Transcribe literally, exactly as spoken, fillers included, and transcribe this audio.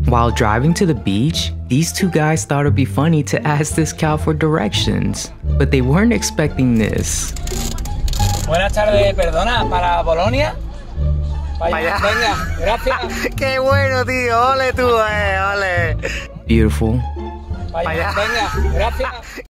While driving to the beach, these two guys thought it'd be funny to ask this cow for directions, but they weren't expecting this. Buenas tardes, perdona, ¿para Bolonia? Vaya. Venga, gracias. Qué bueno, tío. Ole tú, eh, ole. Beautiful. Vaya. Venga, gracias.